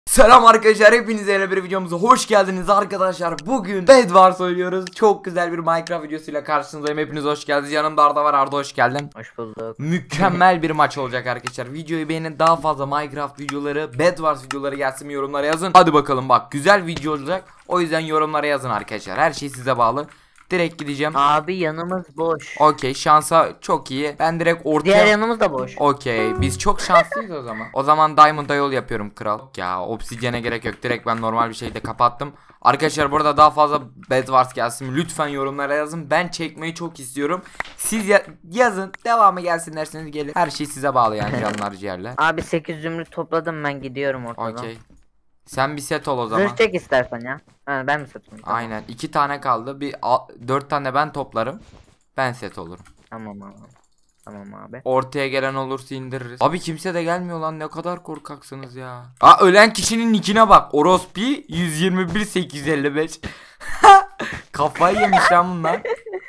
Selam arkadaşlar, hepinize yeni bir videomuza hoş geldiniz arkadaşlar. Bugün Bed Wars oynuyoruz. Çok güzel bir Minecraft videosuyla karşınızdayım. Hepiniz hoş geldiniz. Yanımda Arda var. Arda hoş geldin. Hoş bulduk. Mükemmel bir maç olacak arkadaşlar. Videoyu beğenin, daha fazla Minecraft videoları, Bed Wars videoları gelsin mi, yorumlara yazın. Hadi bakalım, bak güzel video olacak. O yüzden yorumlara yazın arkadaşlar. Her şey size bağlı. Direkt gideceğim. Abi yanımız boş. Okey, şansa çok iyi. Ben direkt ortaya... Diğer yanımız da boş. Okey, biz çok şanslıyız o zaman. O zaman Diamond'a yol yapıyorum kral. Ya obsidiyene gerek yok. Direkt ben normal bir şekilde kapattım. Arkadaşlar burada daha fazla Bed Wars gelsin. Lütfen yorumlara yazın. Ben çekmeyi çok istiyorum. Siz yazın. Devamı gelsin derseniz gelir. Her şey size bağlı yani canlar ciğerler. Abi 8 zümrüt topladım, ben gidiyorum ortadan. Okey. Sen bir set ol o zaman. Zırh çek istersen ya. Ha, ben mi satayım? Tamam. Aynen. 2 tane kaldı. 4 tane ben toplarım. Ben set olurum. Tamam abi. Tamam abi. Ortaya gelen olursa indiririz. Abi kimse de gelmiyor lan, ne kadar korkaksınız ya. Aa, ölen kişinin nickine bak. Orospi 121 855. Kafayı yemiş lan bunlar.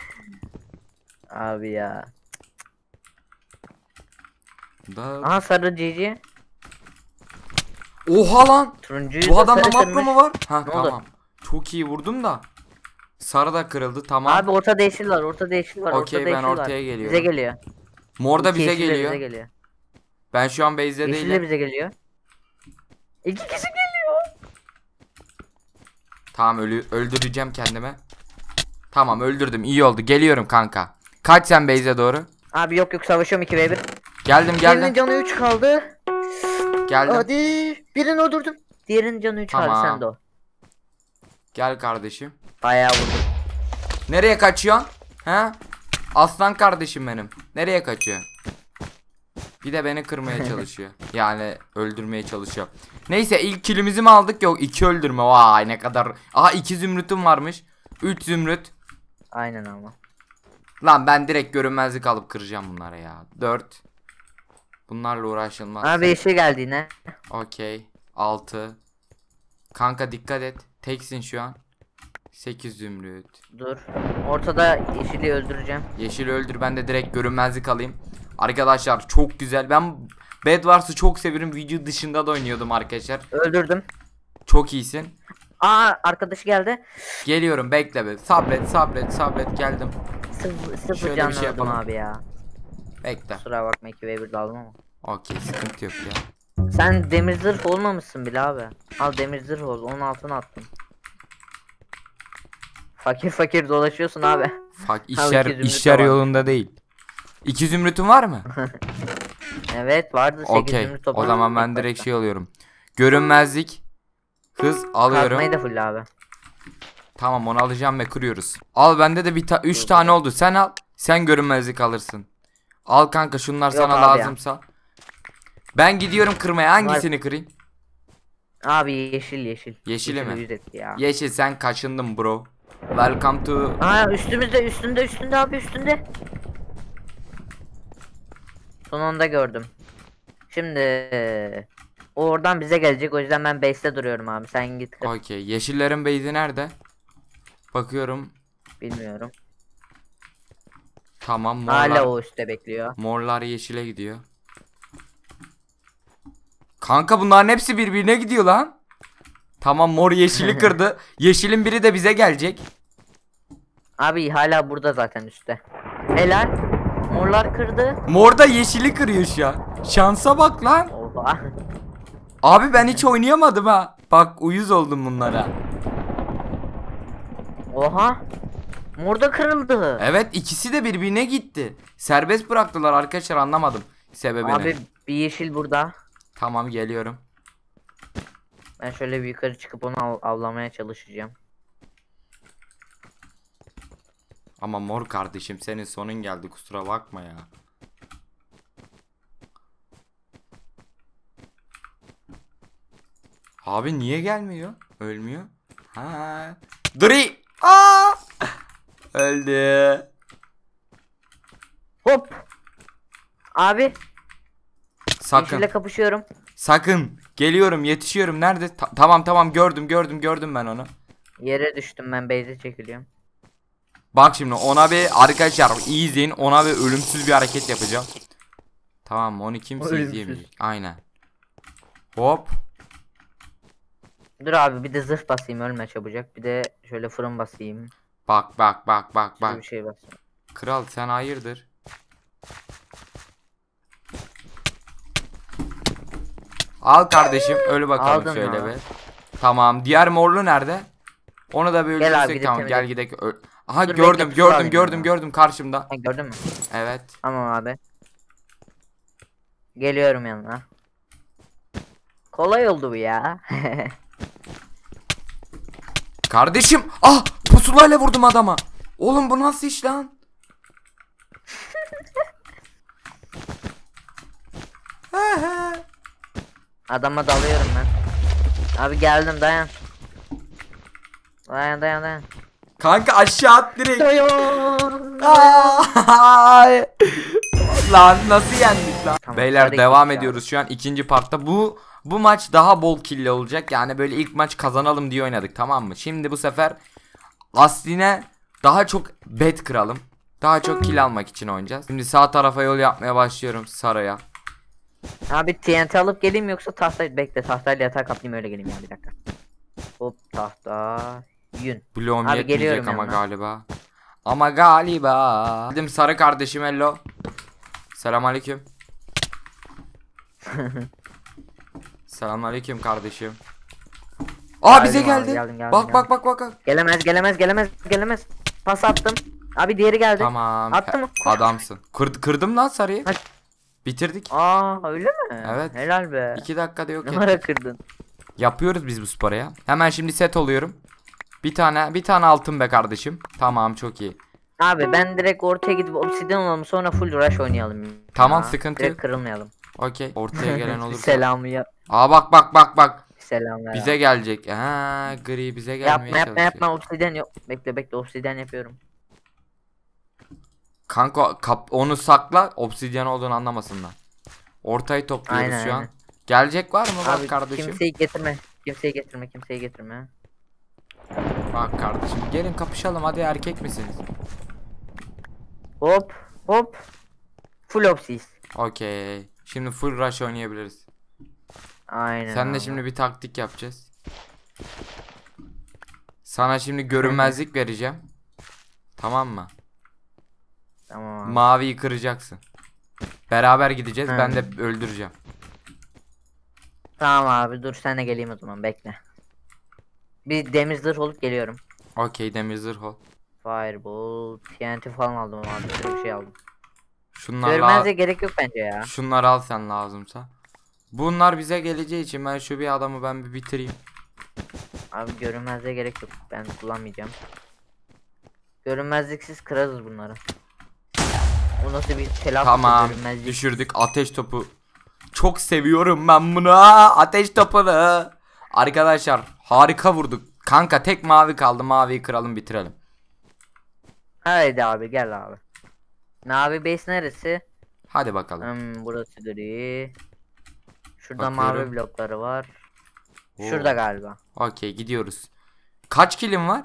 Abi ya. Da... Aha sarı cici. Oha lan. Turuncuyu Bu da adamda sarı makro kırmış. mu var? Ha Ne tamam. oldu? Çok iyi vurdum da. Sarı da kırıldı, tamam. Abi ortada yeşil var, ortada yeşil var, Okey, ortada ben yeşil var. ortaya geliyorum. Bize geliyor. Mor da İki bize yeşil de geliyor. bize geliyor. Ben şu an base'de Yeşil de değilim. bize geliyor. İki kişi geliyor. Tamam, öldüreceğim kendime. Tamam, öldürdüm, iyi oldu. Geliyorum kanka. Kaç sen base'e doğru. Abi yok savaşıyorum 2v1. Geldim Birinin canı 3 kaldı. Geldim. Hadi birini öldürdüm. Diğerinin canı 3 Tamam. abi, sen de o. Gel kardeşim. Bayağı vurdum. Nereye kaçıyorsun? He? Aslan kardeşim benim. Nereye kaçıyor? Bir de beni kırmaya çalışıyor. Yani öldürmeye çalışıyor. Neyse, ilk killimizi mi aldık? Yok, 2 öldürme. Vay ne kadar. Aha, 2 zümrütüm varmış. 3 zümrüt. Aynen ama. Lan ben direkt görünmezlik alıp kıracağım bunlara ya. 4. Bunlarla uğraşılmaz. Abi yeşil geldi yine. Okey. 6. Kanka dikkat et. Teksin şu an. 8 zümrüt. Dur. Ortada yeşili öldüreceğim. Yeşil öldür, ben de direkt görünmezlik alayım. Arkadaşlar çok güzel. Ben Bed Wars'ı çok severim. Video dışında da oynuyordum arkadaşlar. Öldürdüm. Çok iyisin. Aa, arkadaşı geldi. Geliyorum, bekle be. Sabret geldim. Sıfır Şöyle bir canlı şey öldüm yapalım. abi ya. Bekle. Kusura bakma 2v1 daldım ama. Okey, sıkıntı yok ya. Sen demir zırh olmamışsın bile abi. Al demir zırh ol. Onun altına attım. Fakir dolaşıyorsun abi. işler iki zümrüt işler var. yolunda değil. 2 zümrütün var mı? Evet vardı 8 Okey. zümrüt O topladım. zaman ben direkt şey alıyorum. Görünmezlik. Hız alıyorum. Kazmayı da full abi. Tamam, onu alacağım ve kırıyoruz. Al, bende de 3 tane oldu. Sen al. Sen görünmezlik alırsın. Al kanka, şunlar Yok sana abi ya. lazımsa. Ben gidiyorum kırmaya. Hangisini kırayım? Abi yeşil. Yeşili mi? yüz etti ya. Yeşil, sen kaşındın bro. Welcome to... Aa, üstünde abi, üstünde. Son anda gördüm. Şimdi o oradan bize gelecek, o yüzden ben base'te duruyorum abi, sen git kır. Okey. Yeşillerin base'i nerede? Bakıyorum. Bilmiyorum. Tamam, morlar. Hala o üstte bekliyor. Morlar yeşile gidiyor. Kanka bunların hepsi birbirine gidiyor lan. Tamam, mor yeşili kırdı. Yeşilin biri de bize gelecek. Abi hala burada zaten üstte. Helal. Morlar kırdı. Mor da yeşili kırıyor şu an. Şansa bak lan. Oha. Abi ben hiç oynayamadım ha. Bak, uyuz oldum bunlara. Oha. Mor da kırıldı. Evet, ikisi de birbirine gitti. Serbest bıraktılar arkadaşlar, anlamadım sebebini. Abi bir yeşil burada. Tamam, geliyorum. Ben şöyle bir yukarı çıkıp onu avlamaya çalışacağım. Ama mor kardeşim, senin sonun geldi, kusura bakma ya. Abi niye gelmiyor? Ölmüyor. Ha. Dri. Aa! Öldü. Hop. Abi Sakın. yeşille kapışıyorum. Sakın. Geliyorum, yetişiyorum. Nerede? Tamam, gördüm ben onu. Yere düştüm, ben base'e çekiliyorum. Bak şimdi ona bir, arkadaşlar iyi izleyin, ona bir ölümsüz bir hareket yapacağım. Tamam mı? Onu kimse Ölümsüz. izleyemeyecek. Aynen. Hop. Dur abi bir de zırh basayım ölme çabucak. Bir de şöyle fırın basayım. Bak bak bak bak Şöyle bak. bir şey basayım. Kral sen hayırdır? Al kardeşim öl bakalım Aldın şöyle mı? bir. Tamam diğer morlu nerede? Onu da bir Gel abi, öldürsek gidip tamam gel temizle. gidelim. Aha Dur, gördüm bekle, gördüm alayım gördüm ya. gördüm karşımda. Ha, gördün mü? Evet. Tamam abi. Geliyorum yanına. Kolay oldu bu ya. Kardeşim ah pusulayla vurdum adama. Oğlum bu nasıl iş lan? Adama dalıyorum ben. Abi geldim dayan. Dayan. Kanka aşağı at direkt. Dayan. Ay. Lan nasıl yendik lan? Tamam, Beyler hadi devam git ya. ediyoruz şu an ikinci partta. Bu maç daha bol kill olacak. Yani böyle ilk maç kazanalım diye oynadık, tamam mı? Şimdi bu sefer asline daha çok bet kıralım. Daha çok kill almak için oynayacağız. Şimdi sağ tarafa yol yapmaya başlıyorum saraya. Abi TNT alıp geleyim yoksa tahta bekle tahtayla yatağa kaplayayım öyle geleyim ya bir dakika. Hop tahta yün. Bloğum Abi yetmeyecek geliyorum ama yanına. galiba. Ama galiba. Dedim sarı kardeşim hello. Selamünaleyküm. Selamünaleyküm kardeşim. Aa bize Geldim abi, geldi. geldim, Bak geldim. bak bak bak. Gelemez. Pas attım. Abi diğeri geldi. Tamam. Attı mı? Koş. Adamsın. Kırdım lan sarıyı. Hadi. Bitirdik. Aa öyle mi? Evet. Helal be. 2 dakikada yok Numara ettik. kırdın. Yapıyoruz biz bu sporu ya. Hemen şimdi set oluyorum. Bir tane altın be kardeşim. Tamam çok iyi. Abi ben direkt ortaya gidip obsidian alalım sonra full rush oynayalım. Tamam, Ya. sıkıntı Direkt yok. kırılmayalım. Okey. Ortaya gelen Bir olursa. selamı yap. Aa bak. Bir selam ver. Bize gelecek. Ha gri bize gelmeye Yapma obsidian yok. Bekle obsidian yapıyorum. Kanka onu sakla, obsidyen olduğunu anlamasınlar. Ortayı topluyoruz Aynen, şu an. aynen. Gelecek var mı bak Abi kardeşim? kimseyi getirme. Bak kardeşim gelin kapışalım hadi, erkek misiniz? Hop. Full obsis. Okey. Şimdi full rush oynayabiliriz. Aynen. Sen de abi. şimdi bir taktik yapacağız. Sana şimdi görünmezlik vereceğim. Tamam mı? Tamam abi. Maviyi kıracaksın. Beraber gideceğiz. Hı. Ben de öldüreceğim. Tamam abi dur sen de geleyim o zaman bekle. Bir demir zırh olup geliyorum. Okey demir zırh ol. Fireball, TNT falan aldım abi. Böyle bir şey aldım. Şunlarla Görmezliğe gerek yok bence ya. şunları al sen lazımsa. Bunlar bize geleceği için ben şu bir adamı ben bir bitireyim. Abi görünmezliğe gerek yok. Ben kullanmayacağım. Görünmezliksiz kırarız bunları. O nasıl bir telaffuz Tamam görünmezlik. düşürdük ateş topu. Çok seviyorum ben bunu. Ateş topunu. Arkadaşlar harika vurduk. Kanka tek mavi kaldı. Maviyi kıralım bitirelim. Haydi abi gel abi. Mavi base neresi? Hadi bakalım. Burası gri. Şurada Bakıyorum. mavi blokları var. Oo. Şurada galiba. Okey gidiyoruz. Kaç kilim var?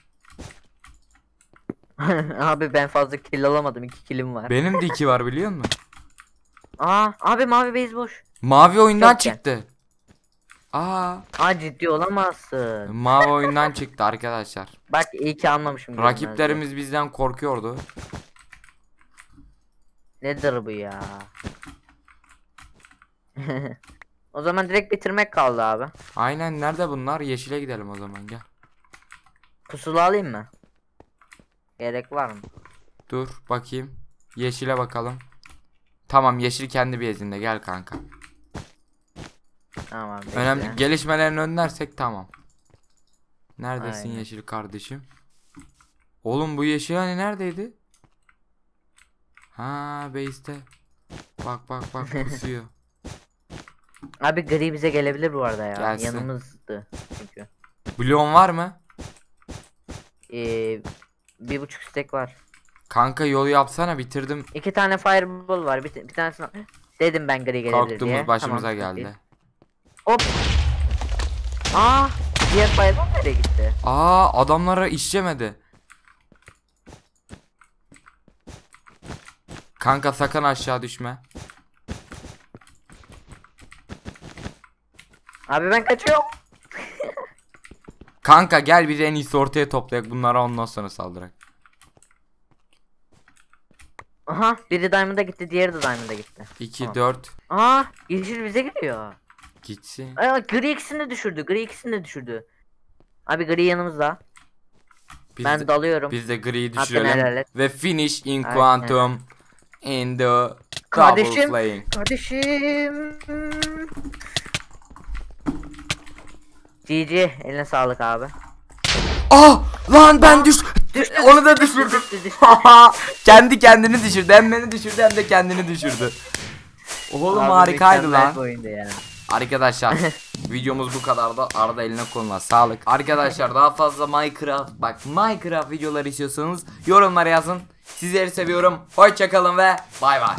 Abi ben fazla kill alamadım. 2 killim var. Benim de 2 var biliyor musun? Aa abi mavi base boş. Mavi oyundan Çok gel. çıktı. Aa, Aa ciddi olamazsın. mavi oyundan çıktı arkadaşlar. Bak iyi ki almamışım. görünmezliği. Rakiplerimiz bizden korkuyordu. Nedir bu ya? O zaman direkt bitirmek kaldı abi. Aynen, nerede bunlar? Yeşile gidelim o zaman, gel. Pusula alayım mı? Gerek var mı? Dur bakayım. Yeşile bakalım. Tamam, yeşil kendi bezinde, gel kanka. Tamam. Önemli bekle. gelişmelerini önlersek tamam. Neredesin Aynen. yeşil kardeşim? Oğlum bu yeşil hani neredeydi? Ha, base'te. Bak pusuyor. Abi gri bize gelebilir bu arada ya. Gelsin. Yanımızdı çünkü. Bloğun var mı? 1,5 stack var. Kanka yolu yapsana, bitirdim. 2 tane fireball var. Bir tanesini dedim ben gri gelebilir diye. Korktuğumuz başımıza Tamam, geldi. değil. Hop. Aa, diğer fireball nereye gitti? Aa, adamlara işlemedi. Kanka sakın aşağı düşme. Abi ben kaçıyorum. Kanka gel bir en iyisi ortaya toplayak bunlara ondan sonra saldırak. Aha biri Diamond'a gitti, diğeri de Diamond'a gitti. 2 Tamam. 4 Aa yeşil bize geliyor. gitsin. Aa, gri ikisini de düşürdü. Gri ikisini de düşürdü. Abi gri yanımızda. Biz Ben de, dalıyorum. biz de griyi Hakkını helal düşürelim et. ve finish in Aynen. quantum in the double Kardeşim. playing. Kardeşim. GG eline sağlık abi. Ah lan ben Düştü, onu da düşürdüm. düştü. Kendi kendini düşürdü. Hem beni düşürdü hem de kendini düşürdü. Oğlum Abi harikaydı mükemmel lan. bir oyundu yani. Arkadaşlar videomuz bu kadar da Arda eline koluna sağlık. Arkadaşlar daha fazla Minecraft videoları istiyorsanız yorumlara yazın. Sizleri seviyorum. Hoşça kalın ve bay bay.